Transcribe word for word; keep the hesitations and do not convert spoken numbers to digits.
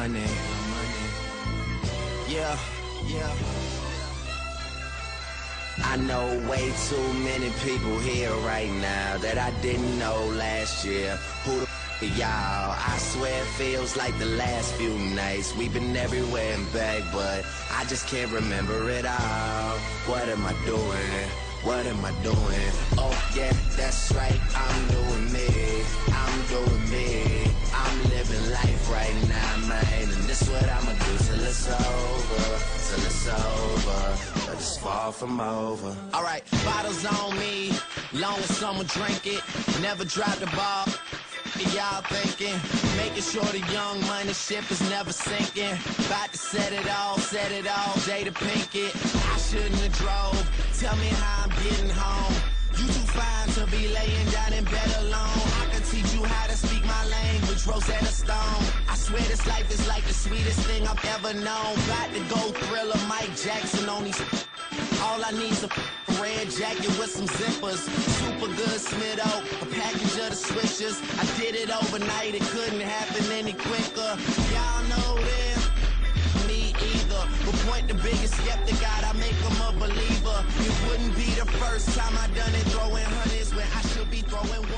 money. Yeah, yeah. I know way too many people here right now that I didn't know last year. Who the f y'all? I swear it feels like the last few nights. We've been everywhere and back, but I just can't remember it all. What am I doing? What am I doing? Oh yeah, that's right, I'm doing me. I'm doing me. I'm living life right now, man. And this what I'ma do till it's over. Till it's over. But it's far from over. Alright, bottles on me. Long as someone drink it. Never drop the ball. Y'all thinking, making sure the young money ship is never sinking. About to set it all, set it all, Jada Pinkett. I shouldn't have drove, tell me how I'm getting home. You too fine to be laying down in bed alone. I can teach you how to speak my language, Rosetta Stone. I swear this life is like the sweetest thing I've ever known. About to go Thriller, Mike Jackson on these. All I need's a red jacket with some zippers. Super good Smitto, a package of the swishers. I did it overnight, it couldn't happen any quicker. Y'all know this, me either. But point the biggest skeptic out, I make him a believer. It wouldn't be the first time I done it, throwing hundreds when I should be throwing